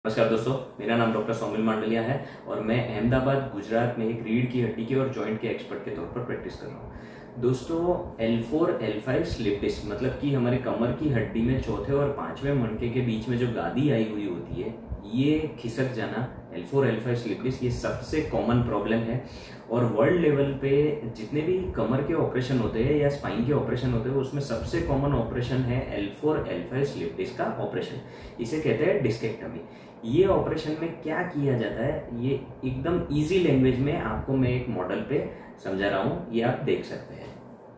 नमस्कार दोस्तों, मेरा नाम डॉक्टर सौमिल मांडलिया है और मैं अहमदाबाद गुजरात में एक रीढ़ की हड्डी के और जॉइंट के एक्सपर्ट के तौर पर प्रैक्टिस कर रहा हूँ। दोस्तों, L4 L5 स्लिप डिस्क मतलब कि हमारे कमर की हड्डी में चौथे और पांचवें मणके के बीच में जो गादी आई हुई होती है, ये खिसक जाना L4 L5 स्लिप डिस्क, ये सबसे कॉमन प्रॉब्लम है। और वर्ल्ड लेवल पे जितने भी कमर के ऑपरेशन होते हैं या स्पाइन के ऑपरेशन होते हैं, उसमें सबसे कॉमन ऑपरेशन है L4 L5 स्लिप डिस्क का ऑपरेशन। इसे कहते हैं डिस्केक्टमी। ये ऑपरेशन में क्या किया जाता है, ये एकदम इजी लैंग्वेज में आपको मैं एक मॉडल पे समझा रहा हूँ, ये आप देख सकते हैं।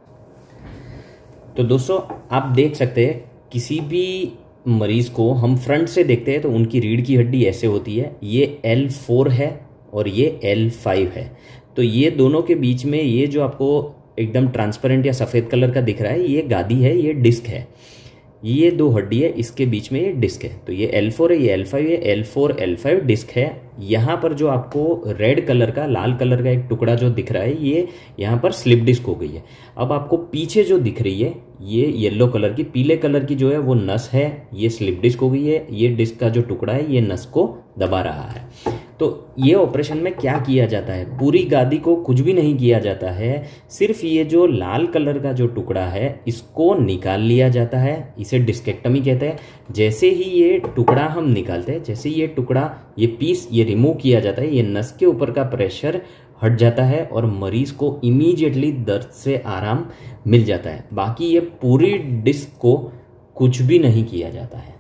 तो दोस्तों, आप देख सकते हैं किसी भी मरीज को हम फ्रंट से देखते हैं तो उनकी रीढ़ की हड्डी ऐसे होती है। ये L4 है और ये L5 है। तो ये दोनों के बीच में ये जो आपको एकदम ट्रांसपेरेंट या सफ़ेद कलर का दिख रहा है, ये गादी है, ये डिस्क है। ये दो हड्डी है, इसके बीच में ये डिस्क है। तो ये L4 है, ये L5 है, L4 L5 डिस्क है। यहाँ पर जो आपको रेड कलर का, लाल कलर का एक टुकड़ा जो दिख रहा है, ये यहाँ पर स्लिप डिस्क हो गई है। अब आपको पीछे जो दिख रही है, ये येलो कलर की, पीले कलर की जो है वो नस है, ये स्लिप डिस्क हो गई है। ये डिस्क का जो टुकड़ा है, ये नस को दबा रहा है। तो ये ऑपरेशन में क्या किया जाता है, पूरी गादी को कुछ भी नहीं किया जाता है, सिर्फ ये जो लाल कलर का जो टुकड़ा है इसको निकाल लिया जाता है। इसे डिस्केक्टमी कहते हैं। जैसे ही ये टुकड़ा हम निकालते हैं, जैसे ये टुकड़ा, ये पीस ये रिमूव किया जाता है, ये नस के ऊपर का प्रेशर हट जाता है और मरीज को इमीडिएटली दर्द से आराम मिल जाता है। बाकी ये पूरी डिस्क को कुछ भी नहीं किया जाता है।